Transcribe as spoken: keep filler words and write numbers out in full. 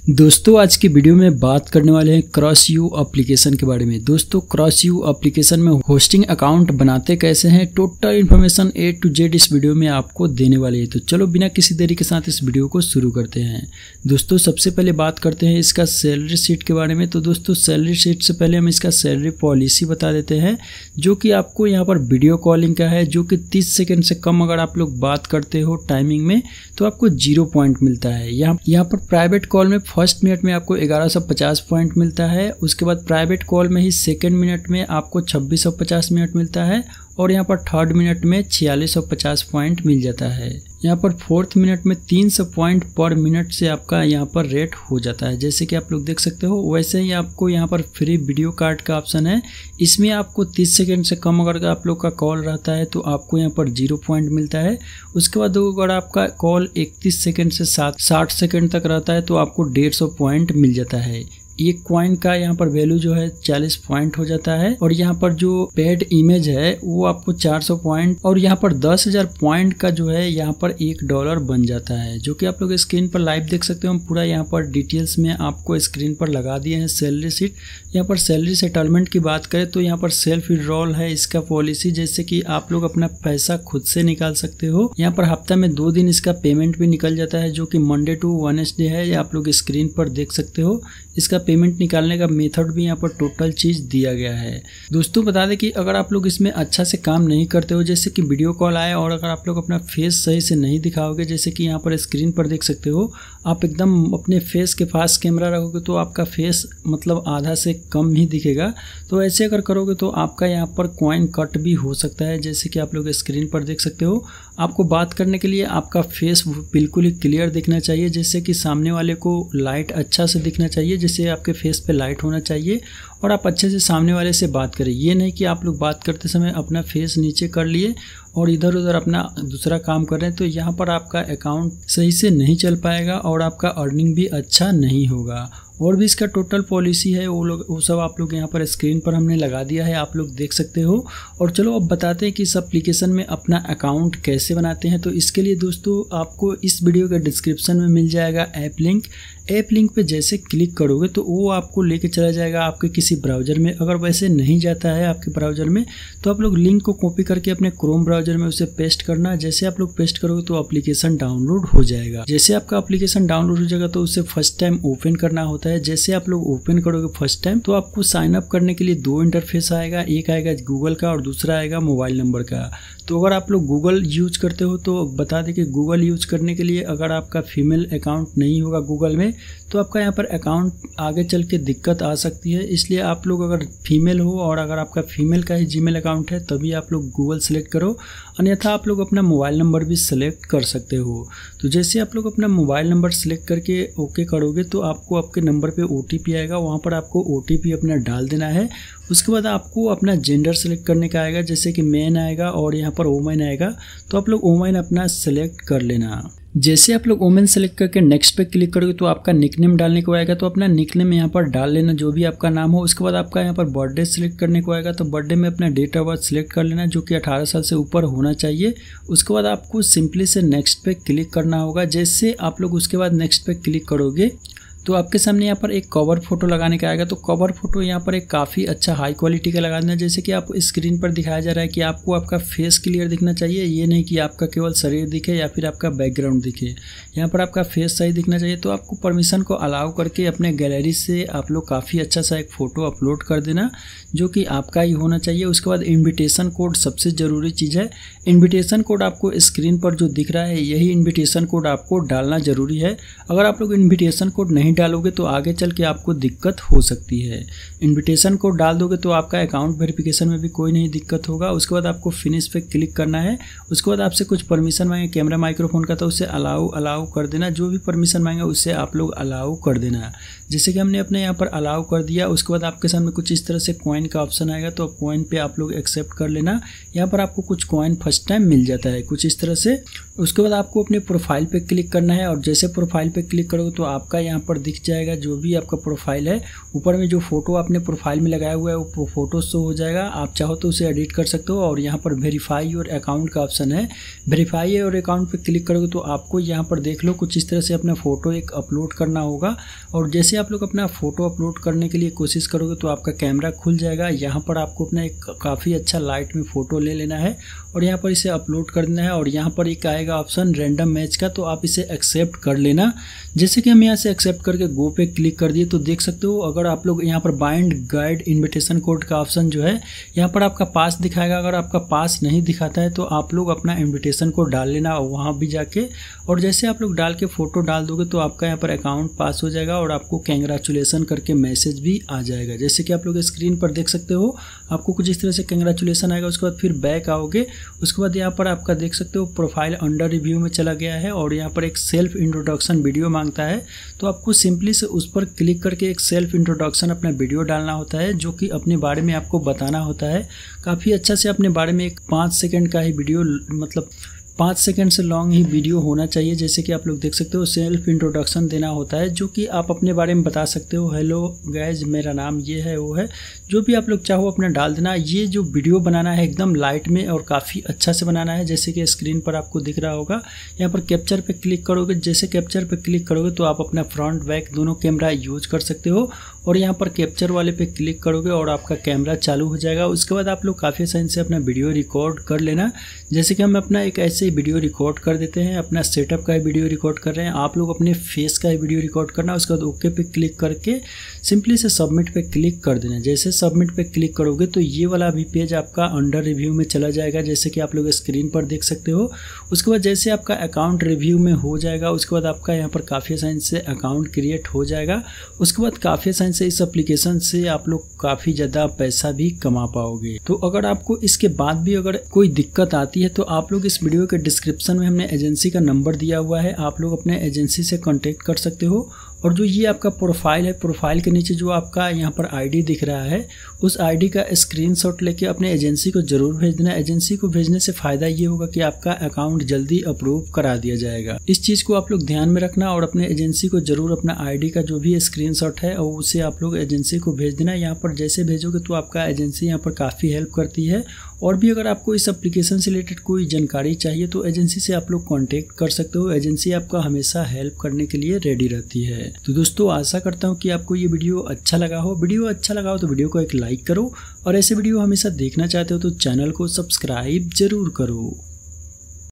दोस्तों आज की वीडियो में बात करने वाले हैं क्रॉस यू एप्लीकेशन के बारे में। दोस्तों क्रॉस यू एप्लीकेशन में होस्टिंग अकाउंट बनाते कैसे हैं, total information A to Z इस वीडियो में आपको देने वाले हैं। तो चलो बिना किसी देरी के साथ इस वीडियो को शुरू करते हैं। दोस्तों सबसे पहले बात करते हैं इसका सैलरी शीट के बारे में। तो दोस्तों सैलरी शीट से पहले हम इसका सैलरी पॉलिसी बता देते हैं, जो कि आपको यहाँ पर वीडियो कॉलिंग का है, जो कि तीस सेकेंड से कम अगर आप लोग बात करते हो टाइमिंग में तो आपको जीरो पॉइंट मिलता है। यहाँ यहाँ पर प्राइवेट कॉल में फर्स्ट मिनट में आपको ग्यारह सौ पचास पॉइंट मिलता है। उसके बाद प्राइवेट कॉल में ही सेकंड मिनट में आपको छब्बीस सौ पचास मिनट मिलता है और यहाँ पर थर्ड मिनट में छियालीस सौ पचास पॉइंट मिल जाता है। यहाँ पर फोर्थ मिनट में तीन सौ पॉइंट पर मिनट से आपका यहाँ पर रेट हो जाता है, जैसे कि आप लोग देख सकते हो। वैसे ही आपको यहाँ पर फ्री वीडियो कार्ड का ऑप्शन है, इसमें आपको तीस सेकंड से कम अगर आप लोग का कॉल रहता है तो आपको यहाँ पर जीरो पॉइंट मिलता है। उसके बाद अगर आपका कॉल इकतीस सेकंड से सात साठ सेकंड तक रहता है तो आपको डेढ़ सौ पॉइंट मिल जाता है। एक कॉइन का यहाँ पर वैल्यू जो है चालीस पॉइंट हो जाता है और यहाँ पर जो पेड इमेज है वो आपको चार सौ पॉइंट और यहाँ पर दस हजार पॉइंट का जो है यहाँ पर एक डॉलर बन जाता है, जो कि आप लोग स्क्रीन पर लाइव देख सकते हो। हम पूरा यहाँ पर डिटेल्स में आपको स्क्रीन पर लगा दिए हैं सैलरी शीट। यहाँ पर सैलरी सेटलमेंट की बात करें तो यहाँ पर सेल्फ विड्रॉल है इसका पॉलिसी, जैसे कि आप लोग अपना पैसा खुद से निकाल सकते हो। यहाँ पर हफ्ता में दो दिन इसका पेमेंट भी निकल जाता है, जो कि मंडे टू वेडनेसडे है। ये आप लोग स्क्रीन पर देख सकते हो। इसका पेमेंट निकालने का मेथड भी यहाँ पर टोटल चीज दिया गया है। दोस्तों बता दें कि अगर आप लोग इसमें अच्छा से काम नहीं करते हो, जैसे कि वीडियो कॉल आए और अगर आप लोग अपना फेस सही से नहीं दिखाओगे, जैसे कि यहाँ पर स्क्रीन पर देख सकते हो, आप एकदम अपने फेस के पास कैमरा रखोगे तो आपका फेस मतलब आधा से कम ही दिखेगा। तो ऐसे अगर करोगे तो आपका यहाँ पर कॉइन कट भी हो सकता है, जैसे कि आप लोग स्क्रीन पर देख सकते हो। आपको बात करने के लिए आपका फेस बिल्कुल ही क्लियर दिखना चाहिए, जैसे कि सामने वाले को लाइट अच्छा से दिखना चाहिए, जैसे आपके फेस पे लाइट होना चाहिए और आप अच्छे से सामने वाले से बात करें। ये नहीं कि आप लोग बात करते समय अपना फेस नीचे कर लिए और इधर उधर अपना दूसरा काम कर रहे हैं, तो यहाँ पर आपका अकाउंट सही से नहीं चल पाएगा और आपका अर्निंग भी अच्छा नहीं होगा। और भी इसका टोटल पॉलिसी है वो लोग वो सब आप लोग यहाँ पर स्क्रीन पर हमने लगा दिया है, आप लोग देख सकते हो। और चलो अब बताते हैं कि इस एप्लीकेशन में अपना अकाउंट कैसे बनाते हैं। तो इसके लिए दोस्तों आपको इस वीडियो के डिस्क्रिप्शन में मिल जाएगा ऐप लिंक। ऐप लिंक पे जैसे क्लिक करोगे तो वो आपको लेके चला जाएगा आपके किसी ब्राउज़र में। अगर वैसे नहीं जाता है आपके ब्राउज़र में तो आप लोग लिंक को कॉपी करके अपने क्रोम ब्राउज़र में उसे पेस्ट करना। जैसे आप लोग पेस्ट करोगे तो एप्लीकेशन डाउनलोड हो जाएगा। जैसे आपका एप्लीकेशन डाउनलोड हो जाएगा तो उसे फर्स्ट टाइम ओपन करना होता है। जैसे आप लोग ओपन करोगे फर्स्ट टाइम तो आपको साइन अप करने के लिए दो इंटरफेस आएगा, एक आएगा गूगल का और दूसरा आएगा मोबाइल नंबर का। तो अगर आप लोग गूगल यूज करते हो तो बता दें कि गूगल यूज करने के लिए अगर आपका फीमेल अकाउंट नहीं होगा गूगल में तो आपका यहाँ पर अकाउंट आगे चल के दिक्कत आ सकती है। इसलिए आप लोग अगर फीमेल हो और अगर आपका फीमेल का ही जीमेल अकाउंट है तभी आप लोग गूगल सेलेक्ट करो, अन्यथा आप लोग अपना मोबाइल नंबर भी सिलेक्ट कर सकते हो। तो जैसे आप लोग अपना मोबाइल नंबर सेलेक्ट करके ओके करोगे तो आपको आपके नंबर पे ओटीपी आएगा, वहाँ पर आपको ओटीपी अपना डाल देना है। उसके बाद आपको अपना जेंडर सेलेक्ट करने का आएगा, जैसे कि मैन आएगा और यहाँ पर वोमेन आएगा, तो आप लोग वोमेन अपना सेलेक्ट कर लेना। जैसे आप लोग वोमेन सेलेक्ट करके नेक्स्ट पे क्लिक करोगे तो आपका निकनेम डालने को आएगा, तो अपना निकनेम यहाँ पर डाल लेना जो भी आपका नाम हो। उसके बाद आपका यहाँ पर बर्थडे सेलेक्ट करने को आएगा, तो बर्थडे में अपना डेट ऑफ बर्थ सेलेक्ट कर लेना, जो कि अठारह साल से ऊपर होना चाहिए। उसके बाद आपको सिंपली से नेक्स्ट पे क्लिक करना होगा। जैसे आप लोग उसके बाद नेक्स्ट पे क्लिक करोगे तो आपके सामने यहाँ पर एक कवर फोटो लगाने का आएगा। तो कवर फोटो यहाँ पर एक काफ़ी अच्छा हाई क्वालिटी का लगा देना, जैसे कि आप स्क्रीन पर दिखाया जा रहा है कि आपको आपका फेस क्लियर दिखना चाहिए, ये नहीं कि आपका केवल शरीर दिखे या फिर आपका बैकग्राउंड दिखे। यहाँ पर आपका फेस सही दिखना चाहिए। तो आपको परमिशन को अलाउ करके अपने गैलरी से आप लोग काफ़ी अच्छा सा एक फ़ोटो अपलोड कर देना, जो कि आपका ही होना चाहिए। उसके बाद इन्विटेशन कोड सबसे ज़रूरी चीज़ है। इन्विटेशन कोड आपको स्क्रीन पर जो दिख रहा है यही इन्विटेशन कोड आपको डालना ज़रूरी है। अगर आप लोग इन्विटेशन कोड नहीं डालोगे तो आगे चल के आपको दिक्कत हो सकती है। इन्विटेशन कोड डाल दोगे तो आपका अकाउंट वेरिफिकेशन में भी कोई नहीं दिक्कत होगा। उसके बाद आपको फिनिश पे क्लिक करना है। उसके बाद आपसे कुछ परमिशन मांगे कैमरा माइक्रोफोन का, तो उसे अलाउ अलाउ कर देना। जो भी परमिशन मांगे उससे आप लोग अलाउ कर देना। जैसे कि हमने अपने यहाँ पर अलाउ कर दिया। उसके बाद आपके सामने कुछ इस तरह से कॉइन का ऑप्शन आएगा, तो कॉइन पे आप लोग एक्सेप्ट कर लेना। यहाँ पर आपको कुछ कॉइन फर्स्ट टाइम मिल जाता है कुछ इस तरह से। उसके बाद आपको अपने प्रोफाइल पे क्लिक करना है और जैसे प्रोफाइल पे क्लिक करोगे तो आपका यहाँ पर दिख जाएगा जो भी आपका प्रोफाइल है, ऊपर में जो फोटो आपने प्रोफाइल में लगाया हुआ है वो फोटो शो हो जाएगा। आप चाहो तो उसे एडिट कर सकते हो और यहाँ पर वेरीफाई योर अकाउंट का ऑप्शन है। वेरीफाई योर अकाउंट पे क्लिक करोगे तो आपको यहाँ पर देख लो कुछ इस तरह से अपना फ़ोटो एक अपलोड करना होगा। और जैसे आप लोग अपना फ़ोटो अपलोड करने के लिए कोशिश करोगे तो आपका कैमरा खुल जाएगा। यहाँ पर आपको अपना एक काफ़ी अच्छा लाइट में फ़ोटो ले लेना है और यहाँ पर इसे अपलोड कर देना है और यहाँ पर एक आएगा ऑप्शन रैंडम मैच का, तो आप इसे एक्सेप्ट कर लेना। जैसे कि हम यहाँ से एक्सेप्ट करके गो पे क्लिक कर दिए तो देख सकते हो अगर आप लोग यहाँ पर बाइंड गाइड इन्विटेशन कोड का ऑप्शन जो है यहाँ पर आपका पास दिखाएगा। अगर आपका पास नहीं दिखाता है तो आप लोग अपना इन्विटेशन कोड डाल लेना वहाँ भी जाके, और जैसे आप लोग डाल के फ़ोटो डाल दोगे तो आपका यहाँ पर अकाउंट पास हो जाएगा और आपको कैंग्रेचुलेसन करके मैसेज भी आ जाएगा। जैसे कि आप लोग स्क्रीन पर देख सकते हो आपको कुछ इस तरह से कैंग्रेचुलेसन आएगा। उसके बाद फिर बैक आओगे, उसके बाद यहाँ पर आपका देख सकते हो प्रोफाइल अंडर रिव्यू में चला गया है और यहाँ पर एक सेल्फ इंट्रोडक्शन वीडियो मांगता है। तो आपको सिंपली से उस पर क्लिक करके एक सेल्फ इंट्रोडक्शन अपना वीडियो डालना होता है जो कि अपने बारे में आपको बताना होता है। काफ़ी अच्छा से अपने बारे में एक पाँच सेकंड का ही वीडियो, मतलब पाँच सेकंड से लॉन्ग ही वीडियो होना चाहिए। जैसे कि आप लोग देख सकते हो सेल्फ इंट्रोडक्शन देना होता है जो कि आप अपने बारे में बता सकते हो। हेलो गाइज, मेरा नाम ये है वो है, जो भी आप लोग चाहो अपना डाल देना। ये जो वीडियो बनाना है एकदम लाइट में और काफ़ी अच्छा से बनाना है। जैसे कि स्क्रीन पर आपको दिख रहा होगा यहाँ पर कैप्चर पे क्लिक करोगे। जैसे कैप्चर पे क्लिक करोगे तो आप अपना फ्रंट बैक दोनों कैमरा यूज कर सकते हो और यहाँ पर कैप्चर वाले पे क्लिक करोगे और आपका कैमरा चालू हो जाएगा। उसके बाद आप लोग काफ़ी आसानी से अपना वीडियो रिकॉर्ड कर लेना। जैसे कि हम अपना एक ऐसे वीडियो रिकॉर्ड कर देते हैं, अपना सेटअप का वीडियो रिकॉर्ड कर रहे हैं, आप लोग अपने फेस का वीडियो रिकॉर्ड करना। उसके बाद ओके पे क्लिक करके सिंपली से सबमिट पे क्लिक कर देना। जैसे सबमिट पे क्लिक करोगे तो ये वाला भी पेज आपका अंडर रिव्यू में चला जाएगा, जैसे कि आप लोग स्क्रीन पर देख सकते हो। उसके बाद जैसे आपका अकाउंट रिव्यू में हो जाएगा उसके बाद आपका यहाँ पर काफ़ी आसानी से अकाउंट क्रिएट हो जाएगा। उसके बाद काफ़ी आसानी से इस एप्लीकेशन से आप लोग काफ़ी ज़्यादा पैसा भी कमा पाओगे। तो अगर आपको इसके बाद भी अगर कोई दिक्कत आती है तो आप लोग इस वीडियो के डिस्क्रिप्शन में हमने एजेंसी का नंबर दिया हुआ है, आप लोग अपने एजेंसी से कांटेक्ट कर सकते हो। और जो ये आपका प्रोफाइल है, प्रोफाइल के नीचे जो आपका यहाँ पर आईडी दिख रहा है उस आईडी का स्क्रीनशॉट लेके अपने एजेंसी को ज़रूर भेज देना। एजेंसी को भेजने से फ़ायदा ये होगा कि आपका अकाउंट जल्दी अप्रूव करा दिया जाएगा। इस चीज़ को आप लोग ध्यान में रखना और अपने एजेंसी को ज़रूर अपना आईडी का जो भी स्क्रीनशॉट है और उसे आप लोग एजेंसी को भेज देना। यहाँ पर जैसे भेजोगे तो आपका एजेंसी यहाँ पर काफ़ी हेल्प करती है। और भी अगर आपको इस एप्लीकेशन से रिलेटेड कोई जानकारी चाहिए तो एजेंसी से आप लोग कांटेक्ट कर सकते हो। एजेंसी आपका हमेशा हेल्प करने के लिए रेडी रहती है। तो दोस्तों आशा करता हूँ कि आपको ये वीडियो अच्छा लगा हो। वीडियो अच्छा लगा हो तो वीडियो को एक लाइक करो और ऐसे वीडियो हमेशा देखना चाहते हो तो चैनल को सब्सक्राइब जरूर करो।